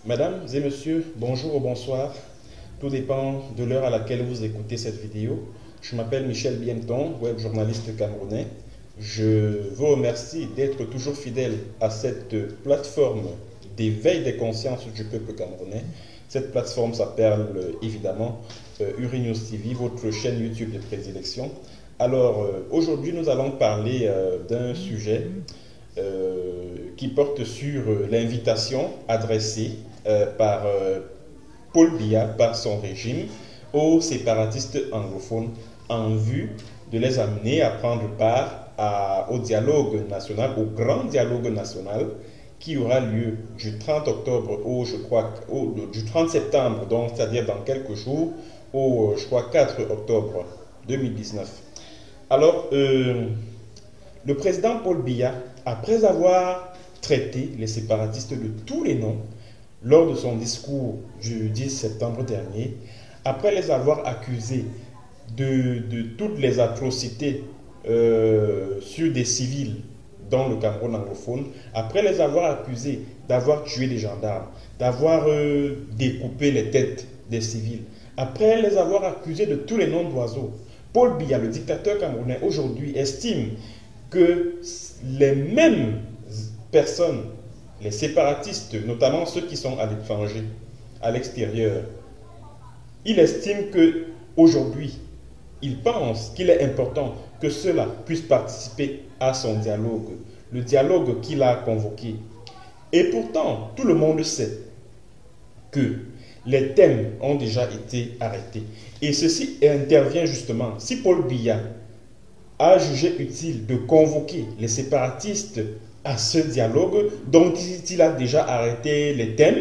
Mesdames et messieurs, bonjour ou bonsoir. Tout dépend de l'heure à laquelle vous écoutez cette vidéo. Je m'appelle Michel Bienton, web journaliste camerounais. Je vous remercie d'être toujours fidèle à cette plateforme d'éveil des consciences du peuple camerounais. Cette plateforme s'appelle évidemment Urinews TV, votre chaîne YouTube de prédilection. Alors aujourd'hui nous allons parler d'un sujet qui porte sur l'invitation adressée par Paul Biya, par son régime, aux séparatistes anglophones en vue de les amener à prendre part au dialogue national, au grand dialogue national qui aura lieu du 30 octobre au, je crois, du 30 septembre, donc c'est-à-dire dans quelques jours, au, je crois, 4 octobre 2019. Alors, le président Paul Biya, après avoir traité les séparatistes de tous les noms, lors de son discours du 10 septembre dernier, après les avoir accusés de toutes les atrocités sur des civils dans le Cameroun anglophone, après les avoir accusés d'avoir tué des gendarmes, d'avoir découpé les têtes des civils, après les avoir accusés de tous les noms d'oiseaux, Paul Biya, le dictateur camerounais, aujourd'hui estime que les mêmes personnes, les séparatistes, notamment ceux qui sont à l'étranger, à l'extérieur, il estime que aujourd'hui, il pense qu'il est important que ceux-là puissent participer à son dialogue, le dialogue qu'il a convoqué. Et pourtant, tout le monde sait que les thèmes ont déjà été arrêtés. Et ceci intervient justement, si Paul Biya a jugé utile de convoquer les séparatistes à ce dialogue dont il a déjà arrêté les thèmes,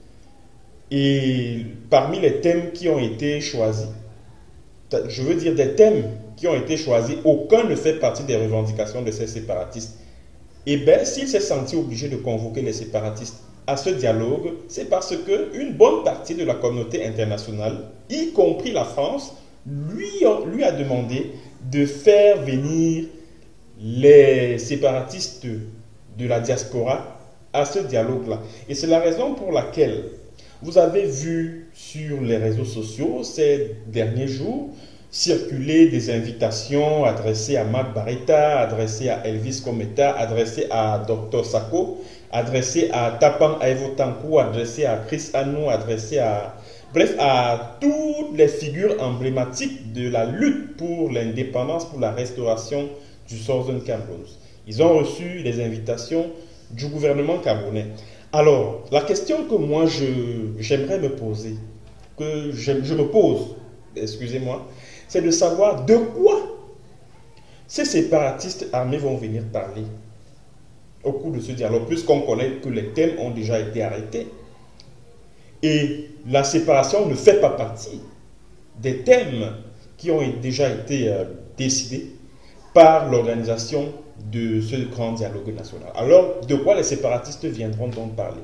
et parmi les thèmes qui ont été choisis, je veux dire des thèmes qui ont été choisis, aucun ne fait partie des revendications de ces séparatistes. Et bien, s'il s'est senti obligé de convoquer les séparatistes à ce dialogue, c'est parce qu'une bonne partie de la communauté internationale, y compris la France, lui a demandé de faire venir les séparatistes de la diaspora à ce dialogue-là. Et c'est la raison pour laquelle vous avez vu sur les réseaux sociaux ces derniers jours circuler des invitations adressées à Marc Barretta, adressées à Elvis Kometa, adressées à Dr Sako, adressées à Tapan Aevotankou, adressées à Chris Anou, adressées à... Bref, à toutes les figures emblématiques de la lutte pour l'indépendance, pour la restauration du Southern Cameroun. Ils ont reçu les invitations du gouvernement camerounais. Alors, la question que moi j'aimerais me poser, que je me pose, excusez-moi, c'est de savoir de quoi ces séparatistes armés vont venir parler au cours de ce dialogue, puisqu'on connaît que les thèmes ont déjà été arrêtés. Et la séparation ne fait pas partie des thèmes qui ont déjà été décidés par l'organisation de ce grand dialogue national. Alors, de quoi les séparatistes viendront donc parler?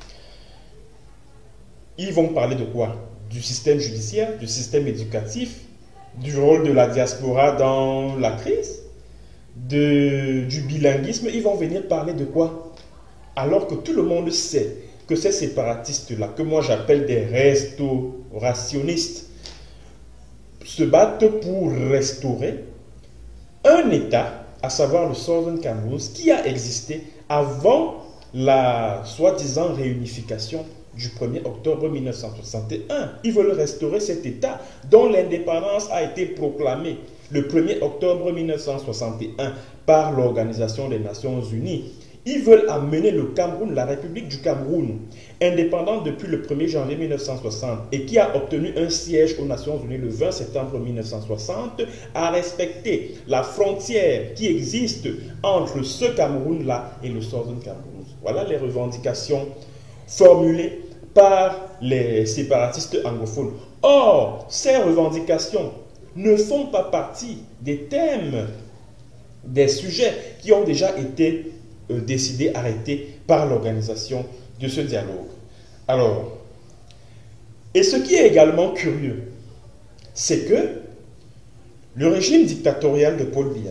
Ils vont parler de quoi? Du système judiciaire, du système éducatif, du rôle de la diaspora dans la crise, du bilinguisme. Ils vont venir parler de quoi? Alors que tout le monde sait que ces séparatistes-là, que moi j'appelle des restaurationnistes, se battent pour restaurer un État, à savoir le Southern Cameroun, qui a existé avant la soi-disant réunification du 1er octobre 1961. Ils veulent restaurer cet État dont l'indépendance a été proclamée le 1er octobre 1961 par l'Organisation des Nations Unies. Ils veulent amener le Cameroun, la République du Cameroun, indépendante depuis le 1er janvier 1960 et qui a obtenu un siège aux Nations Unies le 20 septembre 1960, à respecter la frontière qui existe entre ce Cameroun-là et le Southern Cameroun. Voilà les revendications formulées par les séparatistes anglophones. Or, ces revendications ne font pas partie des thèmes, des sujets qui ont déjà été décidés, arrêtés par l'organisation de ce dialogue. Alors, et ce qui est également curieux, c'est que le régime dictatorial de Paul Biya,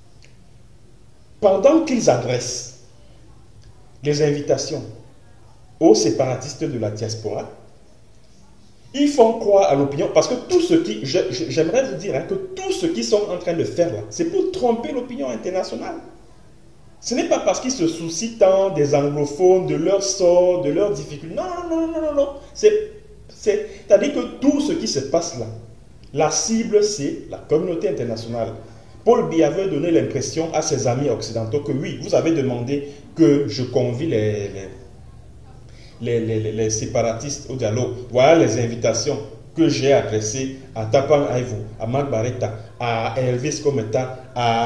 pendant qu'ils adressent les invitations aux séparatistes de la diaspora. Ils font croire à l'opinion, parce que tout ce qui, j'aimerais vous dire que tout ce qu'ils sont en train de faire là, c'est pour tromper l'opinion internationale. Ce n'est pas parce qu'ils se soucient tant des anglophones, de leur sort, de leurs difficultés. Non, non, non, non, non. C'est-à-dire que tout ce qui se passe là, la cible, c'est la communauté internationale. Paul Biya veut donner l'impression à ses amis occidentaux que oui, vous avez demandé que je convie les séparatistes au dialogue. Voilà les invitations que j'ai adressées à Tapan Aivo, à Marc Barretta, à Elvis Kometa,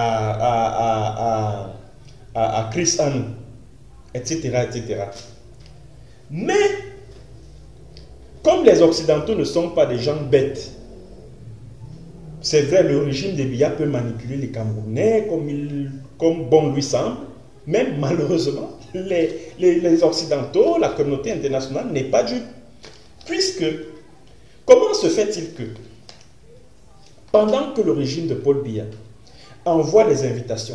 à Chris Anou, etc., etc. Mais, comme les Occidentaux ne sont pas des gens bêtes, c'est vrai, le régime de Biya peut manipuler les Camerounais comme bon lui semble, mais malheureusement, les Occidentaux, la communauté internationale n'est pas dupe. Puisque, comment se fait-il que, pendant que le régime de Paul Biya envoie des invitations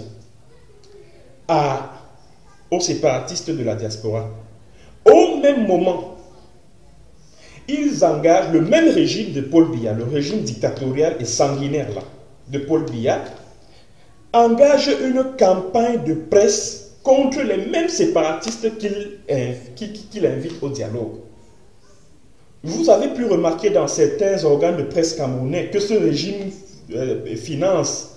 aux séparatistes de la diaspora, au même moment, ils engagent le même régime de Paul Biya, le régime dictatorial et sanguinaire là, de Paul Biya, engage une campagne de presse contre les mêmes séparatistes qu'il invite au dialogue. Vous avez pu remarquer dans certains organes de presse camerounais que ce régime finance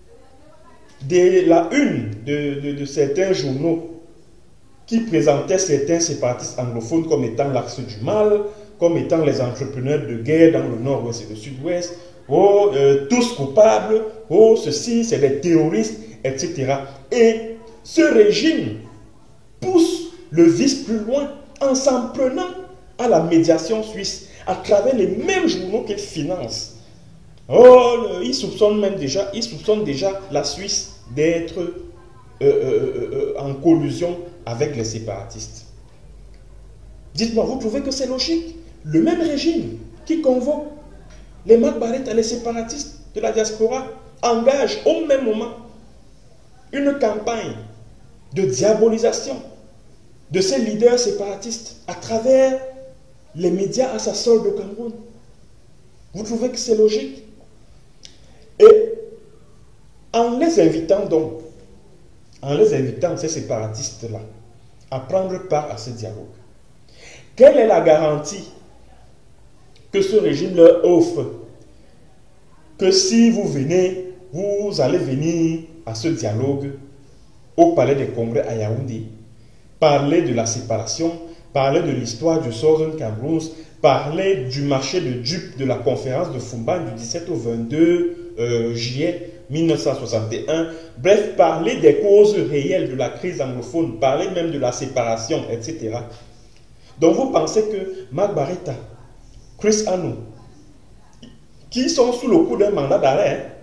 la une de certains journaux qui présentaient certains séparatistes anglophones comme étant l'axe du mal, comme étant les entrepreneurs de guerre dans le nord-ouest et le sud-ouest, oh, tous coupables, oh, ceci, c'est des terroristes, etc. Et ce régime pousse le vice plus loin en s'en prenant à la médiation suisse à travers les mêmes journaux qu'il finance. Oh, ils soupçonnent déjà la Suisse d'être en collusion avec les séparatistes. Dites-moi, vous trouvez que c'est logique? Le même régime qui convoque les Marc Barretta, les séparatistes de la diaspora, engage au même moment une campagne de diabolisation de ces leaders séparatistes à travers les médias à sa solde au Cameroun. Vous trouvez que c'est logique? Et en les invitant donc, ces séparatistes-là à prendre part à ce dialogue, quelle est la garantie que ce régime leur offre que si vous venez, vous allez venir à ce dialogue au Palais des Congrès à Yaoundé, parler de la séparation, parler de l'histoire du Southern Cameroun, parler du marché de dupes de la conférence de Fumban du 17 au 22 juillet 1961, bref, parler des causes réelles de la crise anglophone, parler même de la séparation, etc. Donc vous pensez que Marc Barretta, Chris Anou, qui sont sous le coup d'un mandat d'arrêt,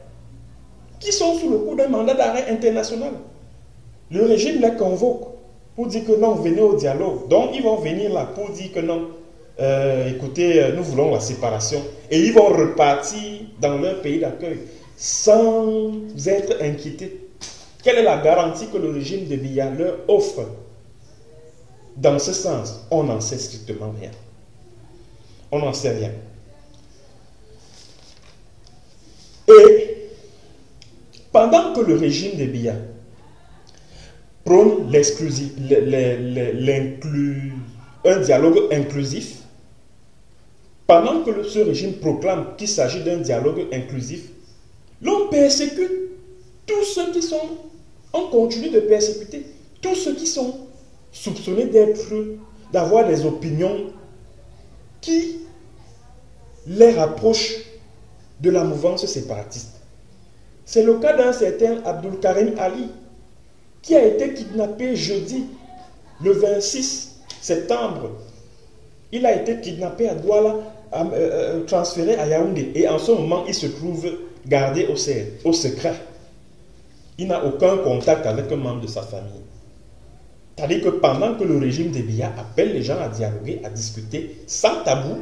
international, le régime les convoque pour dire que non, venez au dialogue. Donc ils vont venir là pour dire que non, écoutez, nous voulons la séparation. Et ils vont repartir dans leur pays d'accueil sans être inquiétés. Quelle est la garantie que le régime de Biya leur offre? Dans ce sens, on n'en sait strictement rien. On n'en sait rien. Et pendant que le régime de Biya prône un dialogue inclusif, pendant que ce régime proclame qu'il s'agit d'un dialogue inclusif, l'on persécute tous ceux qui sont, on continue de persécuter tous ceux qui sont soupçonnés d'avoir des opinions qui les rapprochent de la mouvance séparatiste. C'est le cas d'un certain Abdul Karim Ali, qui a été kidnappé jeudi, le 26 septembre. Il a été kidnappé à Douala, transféré à Yaoundé. Et en ce moment, il se trouve gardé au secret. Il n'a aucun contact avec un membre de sa famille. C'est-à-dire que pendant que le régime de Biya appelle les gens à dialoguer, à discuter, sans tabou,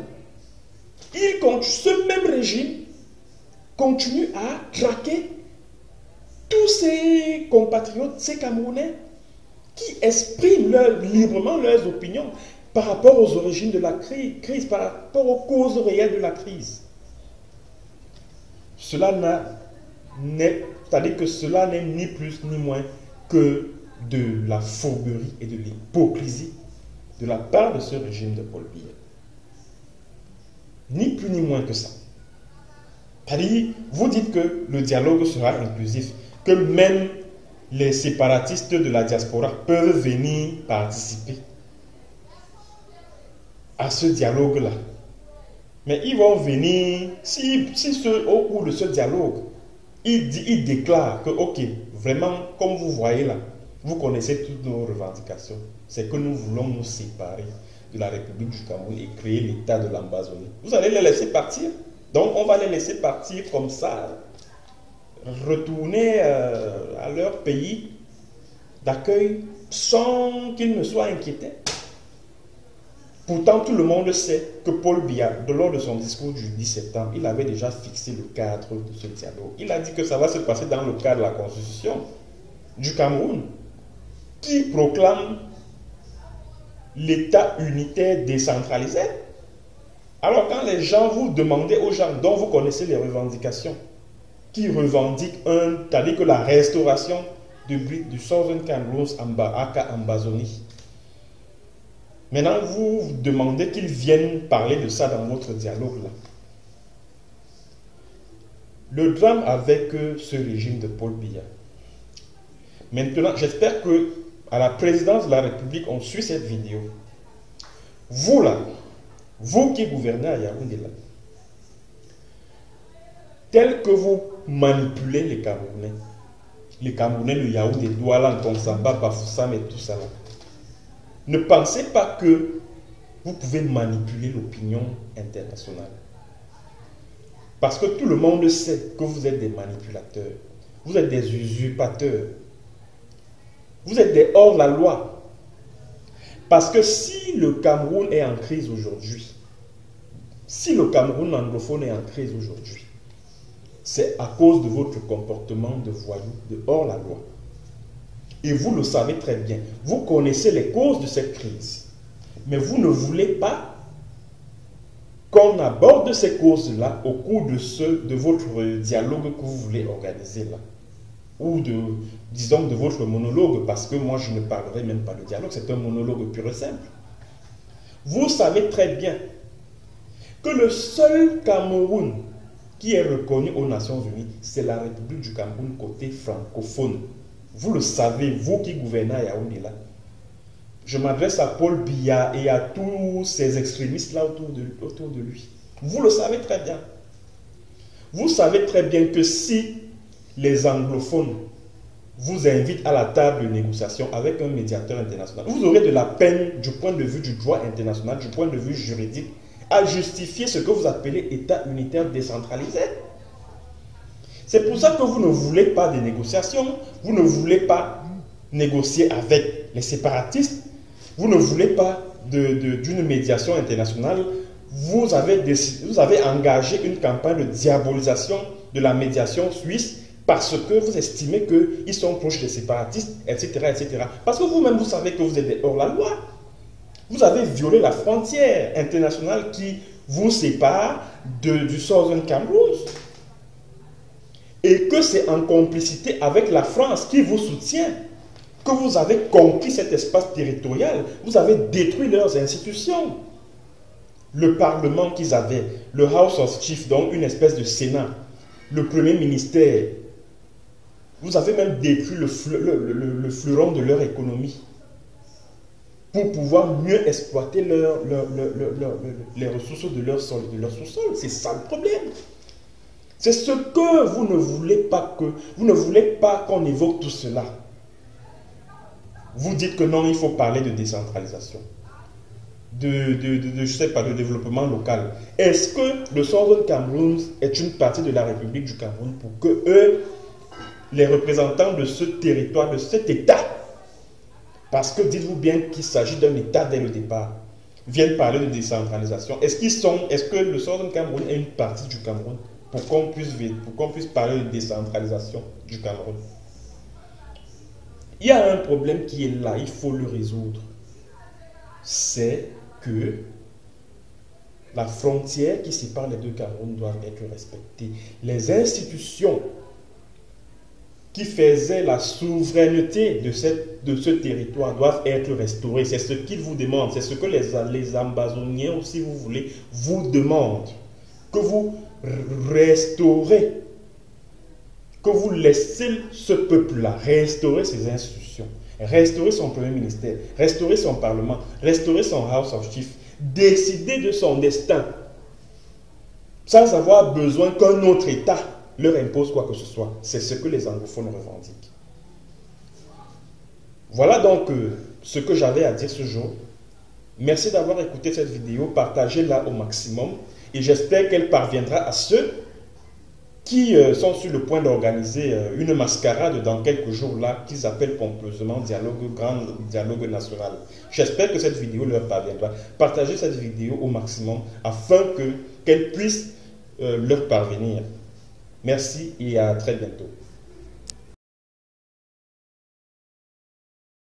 ce même régime continue à traquer tous ces compatriotes, ces Camerounais, qui expriment librement leurs opinions. par rapport aux origines de la crise, par rapport aux causes réelles de la crise. C'est-à-dire que cela n'est ni plus ni moins que de la fourberie et de l'hypocrisie de la part de ce régime de Paul Biya. Ni plus ni moins que ça. C'est-à-dire, vous dites que le dialogue sera inclusif, que même les séparatistes de la diaspora peuvent venir participer à ce dialogue-là. Mais ils vont venir, si au cours de ce dialogue, ils déclarent que, ok, vraiment, comme vous voyez là, vous connaissez toutes nos revendications, c'est que nous voulons nous séparer de la République du Cameroun et créer l'État de l'Ambazonie. Vous allez les laisser partir. Donc, on va les laisser partir comme ça, retourner à leur pays d'accueil sans qu'ils ne soient inquiétés. Pourtant, tout le monde sait que Paul Biya, lors de son discours du 10 septembre, il avait déjà fixé le cadre de ce dialogue. Il a dit que ça va se passer dans le cadre de la Constitution du Cameroun, qui proclame l'État unitaire décentralisé. Alors quand les gens, vous demandez aux gens dont vous connaissez les revendications, qui revendiquent c'est-à-dire que la restauration du Southern Cameroun aka Ambazonie, maintenant vous demandez qu'ils viennent parler de ça dans votre dialogue là. Le drame avec ce régime de Paul Biya. Maintenant, j'espère que à la présidence de la République, on suit cette vidéo. Vous là, vous qui gouvernez à Yaoundé là, tel que vous manipulez les Camerounais de Yaoundé, Douala, Tonsamba, Bafoussam et tout ça là, ne pensez pas que vous pouvez manipuler l'opinion internationale. Parce que tout le monde sait que vous êtes des manipulateurs, vous êtes des usurpateurs, vous êtes des hors-la-loi. Parce que si le Cameroun est en crise aujourd'hui, si le Cameroun anglophone est en crise aujourd'hui, c'est à cause de votre comportement de voyou, de hors-la-loi. Et vous le savez très bien. Vous connaissez les causes de cette crise. Mais vous ne voulez pas qu'on aborde ces causes-là au cours de votre dialogue que vous voulez organiser là. Ou disons de votre monologue, parce que moi je ne parlerai même pas de dialogue, c'est un monologue pur et simple. Vous savez très bien que le seul Cameroun qui est reconnu aux Nations Unies, c'est la République du Cameroun côté francophone. Vous le savez, vous qui gouvernez à Yaoundé là. Je m'adresse à Paul Biya et à tous ces extrémistes là autour de lui. Vous le savez très bien. Vous savez très bien que si les anglophones vous invitent à la table de négociation avec un médiateur international, vous aurez de la peine du point de vue du droit international, du point de vue juridique, à justifier ce que vous appelez État unitaire décentralisé. C'est pour ça que vous ne voulez pas de négociations, vous ne voulez pas négocier avec les séparatistes, vous ne voulez pas d'une médiation internationale. Vous avez engagé une campagne de diabolisation de la médiation suisse parce que vous estimez qu'ils sont proches des séparatistes, etc., etc. Parce que vous-même, vous savez que vous êtes hors la loi. Vous avez violé la frontière internationale qui vous sépare du Southern Cameroun. Et que c'est en complicité avec la France qui vous soutient que vous avez conquis cet espace territorial. Vous avez détruit leurs institutions. Le Parlement qu'ils avaient, le House of Chiefs, donc une espèce de Sénat, le Premier ministère, vous avez même détruit le fleuron de leur économie pour pouvoir mieux exploiter les ressources de leur sol et de leur sous-sol. C'est ça le problème. C'est ce que vous ne voulez pas vous ne voulez pas qu'on évoque tout cela. Vous dites que non, il faut parler de décentralisation, je sais pas, de développement local. Est-ce que le Southern Cameroun est une partie de la République du Cameroun pour que eux, les représentants de ce territoire, de cet État, parce que dites-vous bien qu'il s'agit d'un État dès le départ, viennent parler de décentralisation. Est-ce que le Southern Cameroun est une partie du Cameroun pour qu'on puisse parler de décentralisation du Cameroun? Il y a un problème qui est là, il faut le résoudre. C'est que la frontière qui sépare les deux Cameroun doit être respectée. Les institutions qui faisaient la souveraineté de ce territoire doivent être restaurées. C'est ce qu'ils vous demandent, c'est ce que les Ambazoniens, ou si vous voulez, vous demandent. Que vous restaurez, que vous laissez ce peuple-là restaurer ses institutions, restaurer son premier ministère, restaurer son parlement, restaurer son House of Chiefs, décider de son destin, sans avoir besoin qu'un autre État leur impose quoi que ce soit. C'est ce que les anglophones revendiquent. Voilà donc ce que j'avais à dire ce jour. Merci d'avoir écouté cette vidéo, partagez-la au maximum et j'espère qu'elle parviendra à ceux qui sont sur le point d'organiser une mascarade dans quelques jours là, qu'ils appellent pompeusement grand dialogue national. J'espère que cette vidéo leur parviendra. Partagez cette vidéo au maximum afin qu'elle puisse leur parvenir. Merci et à très bientôt.